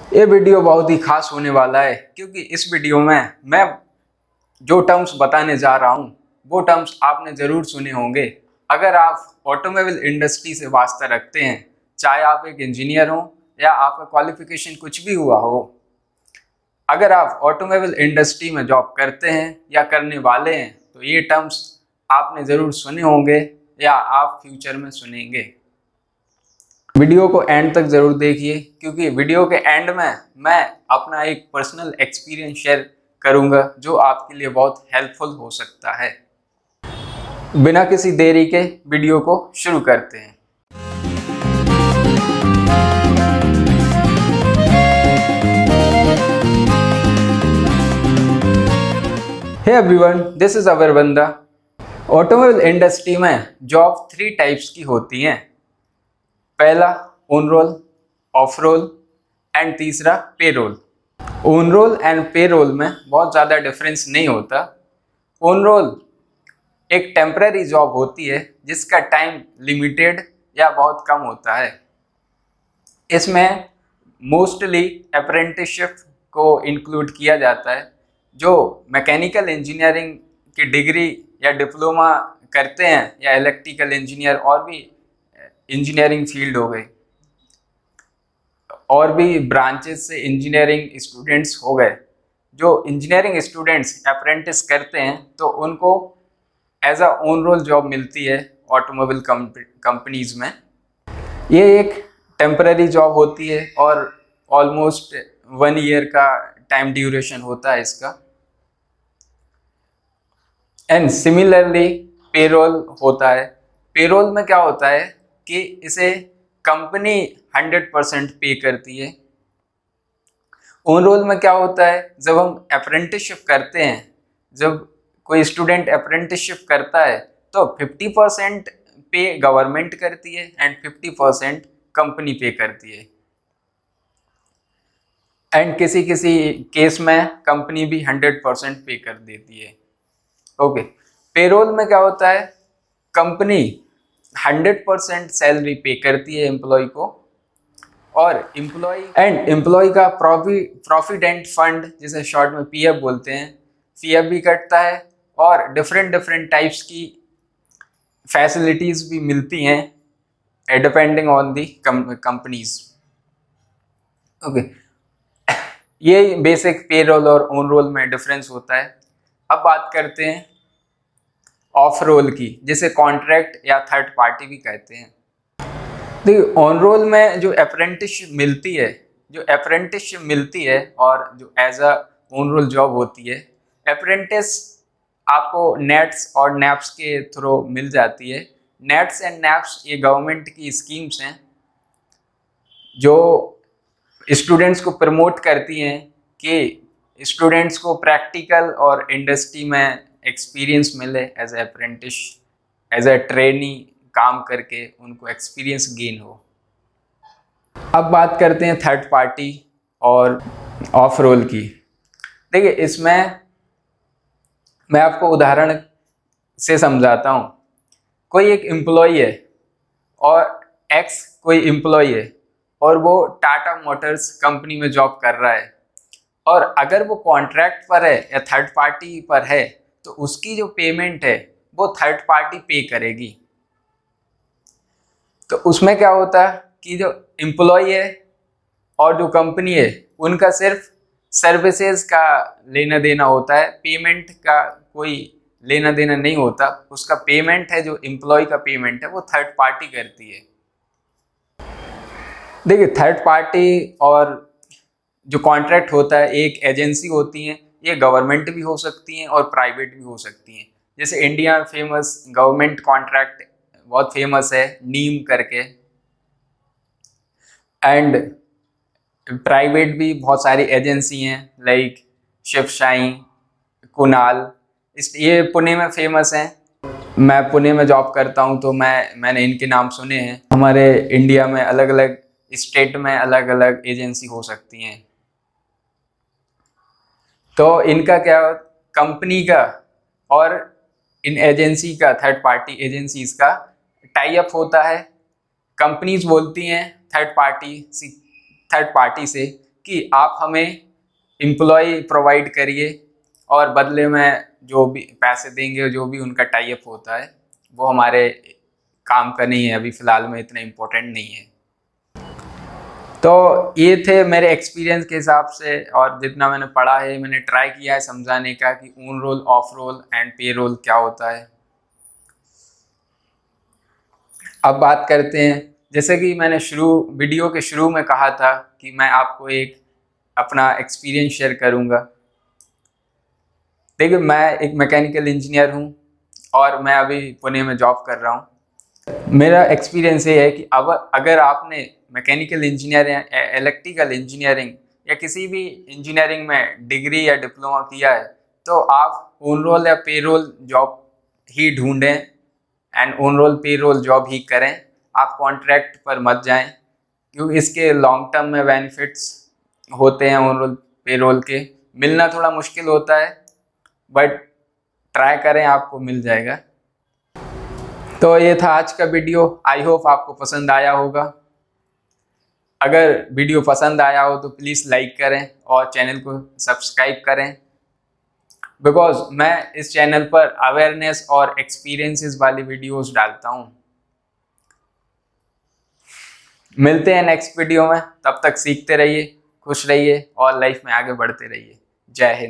ये वीडियो बहुत ही खास होने वाला है क्योंकि इस वीडियो में मैं जो टर्म्स बताने जा रहा हूँ वो टर्म्स आपने ज़रूर सुने होंगे। अगर आप ऑटोमोबाइल इंडस्ट्री से वास्ता रखते हैं, चाहे आप एक इंजीनियर हो या आपका क्वालिफिकेशन कुछ भी हुआ हो, अगर आप ऑटोमोबाइल इंडस्ट्री में जॉब करते हैं या करने वाले हैं तो ये टर्म्स आपने ज़रूर सुने होंगे या आप फ्यूचर में सुनेंगे। वीडियो को एंड तक ज़रूर देखिए क्योंकि वीडियो के एंड में मैं अपना एक पर्सनल एक्सपीरियंस शेयर करूंगा जो आपके लिए बहुत हेल्पफुल हो सकता है। बिना किसी देरी के वीडियो को शुरू करते हैं। Hey everyone, this is our बंदा। ऑटोमोबाइल इंडस्ट्री में जॉब 3 टाइप्स की होती हैं। पहला ऑनरोल, ऑफ रोल एंड तीसरा पेरोल। ऑनरोल एंड पेरोल में बहुत ज़्यादा डिफरेंस नहीं होता। ऑनरोल एक टेम्पररी जॉब होती है जिसका टाइम लिमिटेड या बहुत कम होता है। इसमें मोस्टली अप्रेंटिसशिप को इंक्लूड किया जाता है। जो मैकेनिकल इंजीनियरिंग की डिग्री या डिप्लोमा करते हैं या इलेक्ट्रिकल इंजीनियर और भी इंजीनियरिंग फील्ड हो गई और भी ब्रांचेस से इंजीनियरिंग स्टूडेंट्स हो गए, जो इंजीनियरिंग स्टूडेंट्स अप्रेंटिस करते हैं तो उनको as a on roll job मिलती है ऑटोमोबाइल कंपनीज में। ये एक टेम्पररी जॉब होती है और ऑलमोस्ट 1 ईयर का टाइम ड्यूरेशन होता है इसका। एंड सिमिलरली पेरोल होता है। पेरोल में क्या होता है कि इसे कंपनी 100% पे करती है। ऑन रोल में क्या होता है, जब हम अप्रेंटिसशिप करते हैं, जब कोई स्टूडेंट अप्रेंटिसशिप करता है तो 50% पे गवर्नमेंट करती है एंड 50% कंपनी पे करती है। एंड किसी किसी केस में कंपनी भी 100% पे कर देती है। ओके, पेरोल में क्या होता है, कंपनी 100% सैलरी पे करती है एम्प्लॉय को और एम्प्लॉय का प्रोविडेंट फंड, जिसे शॉर्ट में पीएफ बोलते हैं, पीएफ भी कटता है और डिफरेंट टाइप्स की फैसिलिटीज भी मिलती हैं depending on the companies. Okay, ये बेसिक पेरोल और ऑन रोल में डिफरेंस होता है। अब बात करते हैं ऑफ रोल की, जिसे कॉन्ट्रैक्ट या थर्ड पार्टी भी कहते हैं। देखिए, ऑन रोल में जो अप्रेंटिसशिप मिलती है और जो as a on roll job होती है, अप्रेंटिस आपको नेट्स और नैप्स के थ्रू मिल जाती है। नेट्स एंड नैप्स ये गवर्नमेंट की स्कीम्स हैं जो स्टूडेंट्स को प्रमोट करती हैं कि स्टूडेंट्स को प्रैक्टिकल और इंडस्ट्री में एक्सपीरियंस मिले as a apprentice, as a trainee काम करके उनको एक्सपीरियंस गेन हो। अब बात करते हैं थर्ड पार्टी और ऑफ रोल की। देखिए, इसमें मैं आपको उदाहरण से समझाता हूँ। कोई एक एम्प्लॉय है और एक्स कोई एम्प्लॉय है और वो टाटा मोटर्स कंपनी में जॉब कर रहा है, और अगर वो कॉन्ट्रैक्ट पर है या थर्ड पार्टी पर है तो उसकी जो पेमेंट है वो थर्ड पार्टी पे करेगी। तो उसमें क्या होता है कि जो एम्प्लॉय है और जो कंपनी है उनका सिर्फ सर्विसेज का लेना देना होता है, पेमेंट का कोई लेना देना नहीं होता। उसका पेमेंट है, जो एम्प्लॉय का पेमेंट है, वो थर्ड पार्टी करती है। देखिए, थर्ड पार्टी और जो कॉन्ट्रैक्ट होता है, एक एजेंसी होती है, ये गवर्नमेंट भी हो सकती हैं और प्राइवेट भी हो सकती हैं। जैसे इंडिया में फेमस गवर्नमेंट कॉन्ट्रैक्ट बहुत फेमस है, नीम करके, एंड प्राइवेट भी बहुत सारी एजेंसी हैं लाइक शिवशाई, कुणाल, ये पुणे में फेमस हैं। मैं पुणे में जॉब करता हूँ तो मैंने इनके नाम सुने हैं। हमारे इंडिया में अलग अलग स्टेट में अलग अलग एजेंसी हो सकती हैं। तो इनका क्या, कंपनी का और इन एजेंसी का, थर्ड पार्टी एजेंसीज का टाई अप होता है। कंपनीज बोलती हैं थर्ड पार्टी से कि आप हमें एम्प्लॉय प्रोवाइड करिए और बदले में जो भी पैसे देंगे, जो भी उनका टाई अप होता है वो हमारे काम का नहीं है, अभी फ़िलहाल में इतना इम्पोर्टेंट नहीं है। तो ये थे मेरे एक्सपीरियंस के हिसाब से, और जितना मैंने पढ़ा है मैंने ट्राई किया है समझाने का कि on roll, off roll and payroll क्या होता है। अब बात करते हैं, जैसे कि मैंने वीडियो के शुरू में कहा था कि मैं आपको एक अपना एक्सपीरियंस शेयर करूंगा। देखिए, मैं एक मैकेनिकल इंजीनियर हूं और मैं अभी पुणे में जॉब कर रहा हूं। मेरा एक्सपीरियंस ये है कि अब अगर आपने मैकेनिकल इंजीनियरिंग, इलेक्ट्रिकल इंजीनियरिंग या किसी भी इंजीनियरिंग में डिग्री या डिप्लोमा किया है तो आप ऑन रोल या पे रोल जॉब ही ढूंढें and on roll payroll job ही करें। आप कॉन्ट्रैक्ट पर मत जाएं, क्योंकि इसके लॉन्ग टर्म में बेनिफिट्स होते हैं ऑन रोल पे रोल के। मिलना थोड़ा मुश्किल होता है बट ट्राई करें, आपको मिल जाएगा। तो ये था आज का वीडियो, आई होप आपको पसंद आया होगा। अगर वीडियो पसंद आया हो तो प्लीज़ लाइक करें और चैनल को सब्सक्राइब करें, बिकॉज मैं इस चैनल पर अवेयरनेस और एक्सपीरियंसेस वाली वीडियोस डालता हूँ। मिलते हैं नेक्स्ट वीडियो में, तब तक सीखते रहिए, खुश रहिए और लाइफ में आगे बढ़ते रहिए। जय हिंद।